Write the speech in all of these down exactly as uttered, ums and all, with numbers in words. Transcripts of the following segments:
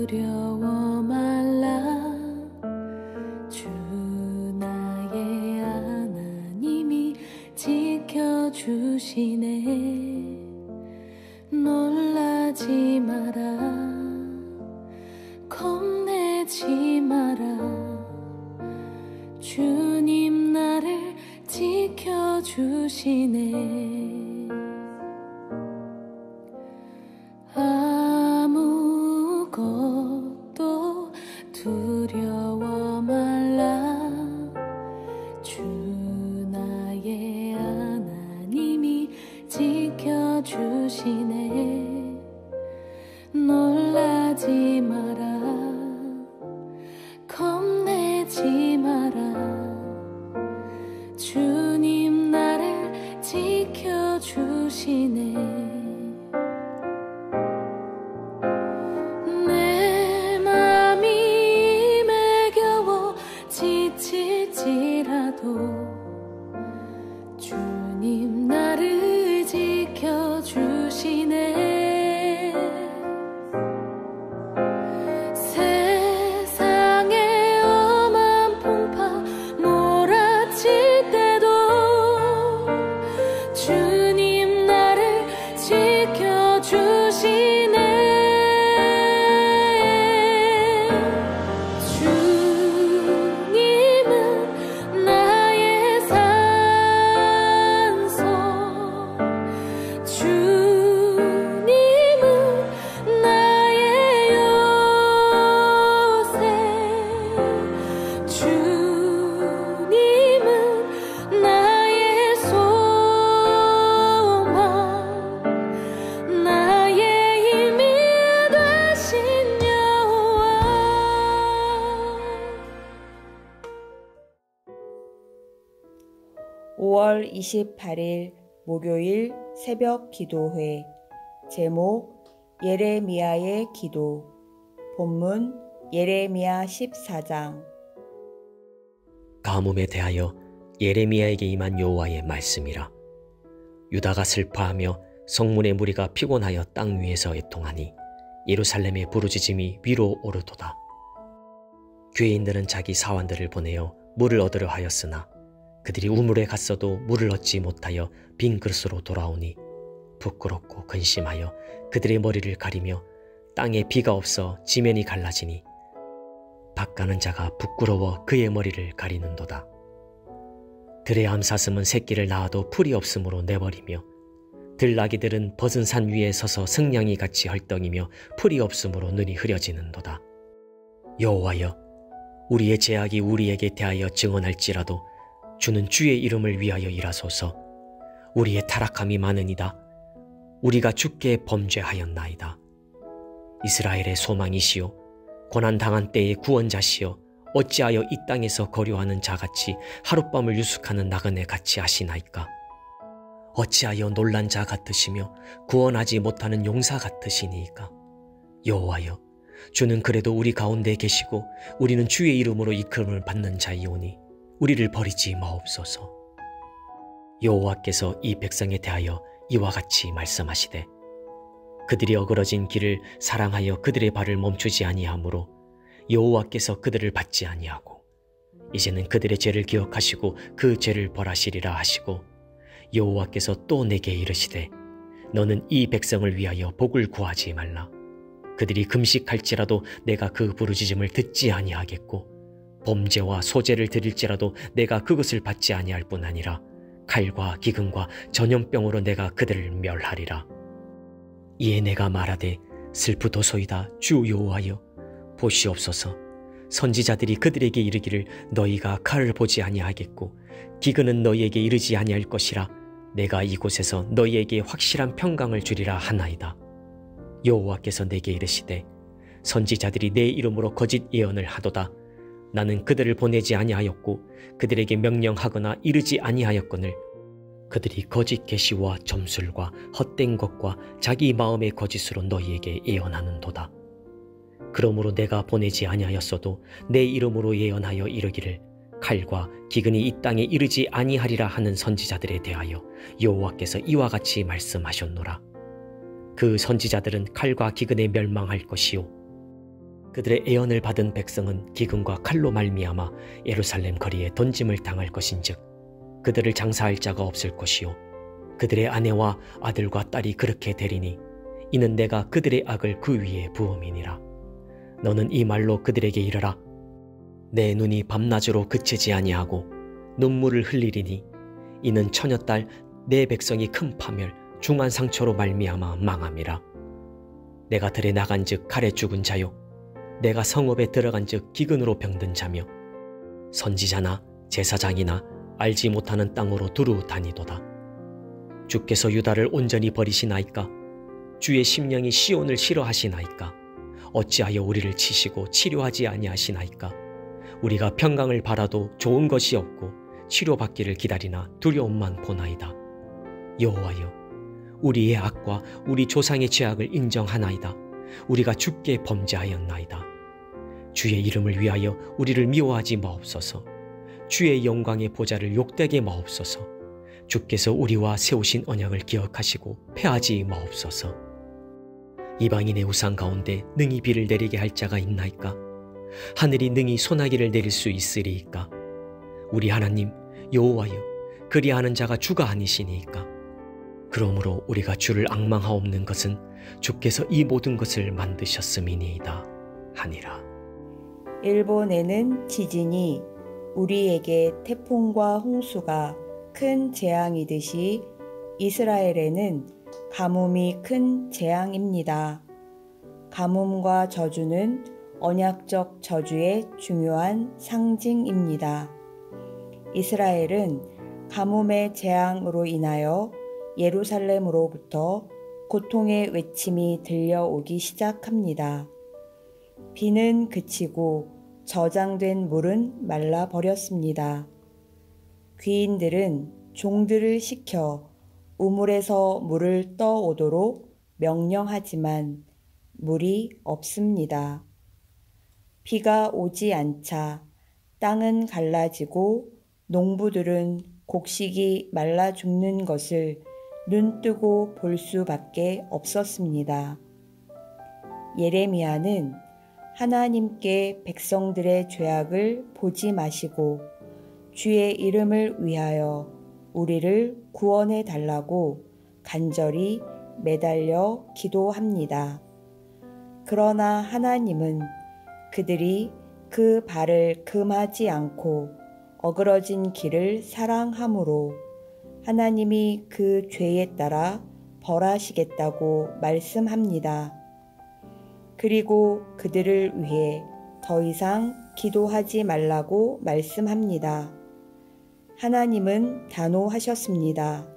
두려워 말라. 주 나의 하나님이 지켜주시네. 놀라지 마라. 겁내지 마라. 주님 나를 지켜주시네. 아무것도 두려워 말라. 주 나의 하나님이 지켜주시네. 놀라지 마라. 겁내지 마라. 주님 나를 지켜주시네. 내 맘이 매겨워 지칠지라도 주님 나를 지켜주시네. 세상의 엄한 풍파 몰아칠 때도 주님 나를 지켜주시네. 주님은 나의 산소. 주님은 나의 요새. 주님은 나의 소망. 나의 힘이 되신 여호와. 오월 이십팔일 목요일 새벽 기도회. 제목 예레미야의 기도. 본문 예레미야 십사장. 가뭄에 대하여 예레미야에게 임한 여호와의 말씀이라. 유다가 슬퍼하며 성문의 무리가 피곤하여 땅 위에서 애통하니 예루살렘의 부르짖음이 위로 오르도다. 귀인들은 자기 사환들을 보내어 물을 얻으려 하였으나 그들이 우물에 갔어도 물을 얻지 못하여 빈 그릇으로 돌아오니 부끄럽고 근심하여 그들의 머리를 가리며 땅에 비가 없어 지면이 갈라지니 밭가는 자가 부끄러워 그의 머리를 가리는도다. 들의 암사슴은 새끼를 낳아도 풀이 없으므로 내버리며 들나귀들은 벗은 산 위에 서서 승냥이 같이 헐떡이며 풀이 없으므로 눈이 흐려지는도다. 여호와여, 우리의 죄악이 우리에게 대하여 증언할지라도 주는 주의 이름을 위하여 일하소서. 우리의 타락함이 많으니이다. 우리가 주께 범죄하였나이다. 이스라엘의 소망이시오, 고난당한 때의 구원자시여, 어찌하여 이 땅에서 거류하는 자같이 하룻밤을 유숙하는 나그네 같이 하시나이까. 어찌하여 놀란 자 같으시며 구원하지 못하는 용사 같으시니이까. 여호와여, 주는 그래도 우리 가운데 계시고 우리는 주의 이름으로 이끌음을 받는 자이오니 우리를 버리지 마옵소서. 여호와께서 이 백성에 대하여 이와 같이 말씀하시되, 그들이 어그러진 길을 사랑하여 그들의 발을 멈추지 아니하므로 여호와께서 그들을 받지 아니하고 이제는 그들의 죄를 기억하시고 그 죄를 벌하시리라 하시고, 여호와께서 또 내게 이르시되, 너는 이 백성을 위하여 복을 구하지 말라. 그들이 금식할지라도 내가 그 부르짖음을 듣지 아니하겠고 범죄와 소재를 드릴지라도 내가 그것을 받지 아니할 뿐 아니라 칼과 기근과 전염병으로 내가 그들을 멸하리라. 이에 내가 말하되, 슬프도소이다 주 여호와여, 보시옵소서. 선지자들이 그들에게 이르기를 너희가 칼을 보지 아니하겠고 기근은 너희에게 이르지 아니할 것이라 내가 이곳에서 너희에게 확실한 평강을 주리라 하나이다. 여호와께서 내게 이르시되, 선지자들이 내 이름으로 거짓 예언을 하도다. 나는 그들을 보내지 아니하였고 그들에게 명령하거나 이르지 아니하였거늘 그들이 거짓 계시와 점술과 헛된 것과 자기 마음의 거짓으로 너희에게 예언하는도다. 그러므로 내가 보내지 아니하였어도 내 이름으로 예언하여 이르기를 칼과 기근이 이 땅에 이르지 아니하리라 하는 선지자들에 대하여 여호와께서 이와 같이 말씀하셨노라. 그 선지자들은 칼과 기근에 멸망할 것이요 그들의 애언을 받은 백성은 기근과 칼로 말미암아 예루살렘 거리에 던짐을 당할 것인즉 그들을 장사할 자가 없을 것이요 그들의 아내와 아들과 딸이 그렇게 되리니 이는 내가 그들의 악을 그 위에 부음이니라. 너는 이 말로 그들에게 이르라. 내 눈이 밤낮으로 그치지 아니하고 눈물을 흘리리니 이는 처녀딸 내 백성이 큰 파멸 중한 상처로 말미암아 망함이라. 내가 들에 나간즉 칼에 죽은 자요 내가 성읍에 들어간즉 기근으로 병든 자며 선지자나 제사장이나 알지 못하는 땅으로 두루 다니도다. 주께서 유다를 온전히 버리시나이까? 주의 심령이 시온을 싫어하시나이까? 어찌하여 우리를 치시고 치료하지 아니하시나이까? 우리가 평강을 바라도 좋은 것이 없고 치료받기를 기다리나 두려움만 보나이다. 여호와여, 우리의 악과 우리 조상의 죄악을 인정하나이다. 우리가 주께 범죄하였나이다. 주의 이름을 위하여 우리를 미워하지 마옵소서. 주의 영광의 보좌를 욕되게 마옵소서. 주께서 우리와 세우신 언약을 기억하시고 패하지 마옵소서. 이방인의 우상 가운데 능히 비를 내리게 할 자가 있나이까? 하늘이 능히 소나기를 내릴 수 있으리이까? 우리 하나님 여호와여, 그리하는 자가 주가 아니시니이까? 그러므로 우리가 주를 앙망하옵는 것은 주께서 이 모든 것을 만드셨음이니이다 하니라. 일본에는 지진이 우리에게 태풍과 홍수가 큰 재앙이듯이 이스라엘에는 가뭄이 큰 재앙입니다. 가뭄과 저주는 언약적 저주의 중요한 상징입니다. 이스라엘은 가뭄의 재앙으로 인하여 예루살렘으로부터 고통의 외침이 들려오기 시작합니다. 비는 그치고 저장된 물은 말라버렸습니다. 귀인들은 종들을 시켜 우물에서 물을 떠오도록 명령하지만 물이 없습니다. 비가 오지 않자 땅은 갈라지고 농부들은 곡식이 말라 죽는 것을 눈뜨고 볼 수밖에 없었습니다. 예레미야는 하나님께 백성들의 죄악을 보지 마시고 주의 이름을 위하여 우리를 구원해 달라고 간절히 매달려 기도합니다. 그러나 하나님은 그들이 그 발을 금하지 않고 어그러진 길을 사랑함으로 하나님이 그 죄에 따라 벌하시겠다고 말씀합니다. 그리고 그들을 위해 더 이상 기도하지 말라고 말씀합니다. 하나님은 단호하셨습니다.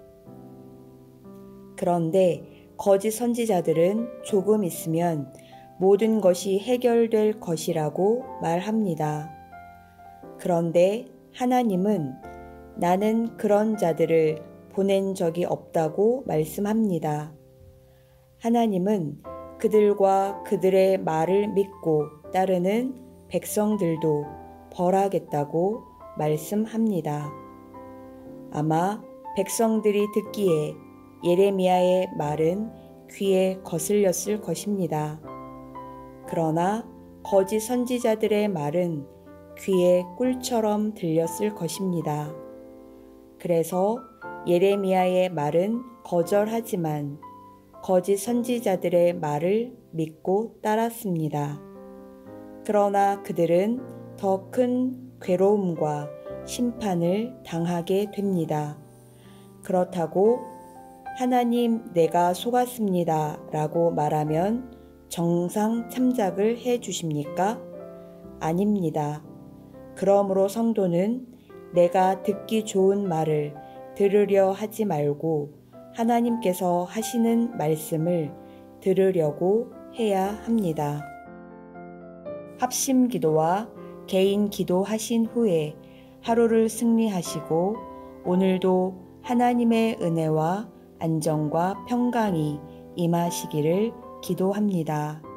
그런데 거짓 선지자들은 조금 있으면 모든 것이 해결될 것이라고 말합니다. 그런데 하나님은 나는 그런 자들을 보낸 적이 없다고 말씀합니다. 하나님은 그들과 그들의 말을 믿고 따르는 백성들도 벌하겠다고 말씀합니다. 아마 백성들이 듣기에 예레미야의 말은 귀에 거슬렸을 것입니다. 그러나 거짓 선지자들의 말은 귀에 꿀처럼 들렸을 것입니다. 그래서 예레미야의 말은 거절하지만 거짓 선지자들의 말을 믿고 따랐습니다. 그러나 그들은 더 큰 괴로움과 심판을 당하게 됩니다. 그렇다고 하나님 내가 속았습니다 라고 말하면 정상 참작을 해 주십니까? 아닙니다. 그러므로 성도는 내가 듣기 좋은 말을 들으려 하지 말고 하나님께서 하시는 말씀을 들으려고 해야 합니다. 합심 기도와 개인 기도하신 후에 하루를 승리하시고 오늘도 하나님의 은혜와 안정과 평강이 임하시기를 기도합니다.